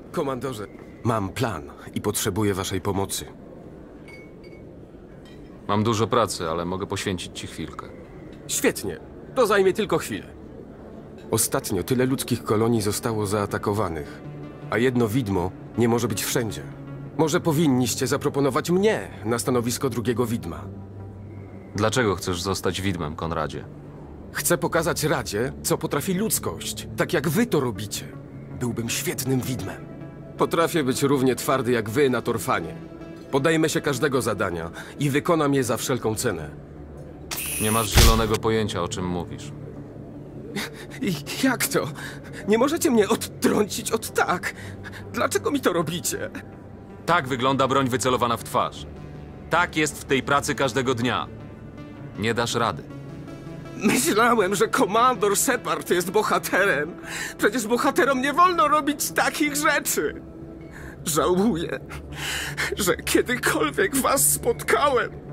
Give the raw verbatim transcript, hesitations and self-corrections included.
Komandorze, mam plan i potrzebuję waszej pomocy. Mam dużo pracy, ale mogę poświęcić ci chwilkę. Świetnie. To zajmie tylko chwilę. Ostatnio tyle ludzkich kolonii zostało zaatakowanych, a jedno widmo nie może być wszędzie. Może powinniście zaproponować mnie na stanowisko drugiego widma. Dlaczego chcesz zostać widmem, Konradzie? Chcę pokazać Radzie, co potrafi ludzkość, tak jak wy to robicie. Byłbym świetnym widmem. Potrafię być równie twardy jak wy na Torfanie. Podejmę się każdego zadania i wykonam je za wszelką cenę. Nie masz zielonego pojęcia, o czym mówisz. I jak to? Nie możecie mnie odtrącić od tak? Dlaczego mi to robicie? Tak wygląda broń wycelowana w twarz. Tak jest w tej pracy każdego dnia. Nie dasz rady. Myślałem, że komandor Shepard jest bohaterem. Przecież bohaterom nie wolno robić takich rzeczy. Żałuję, że kiedykolwiek was spotkałem.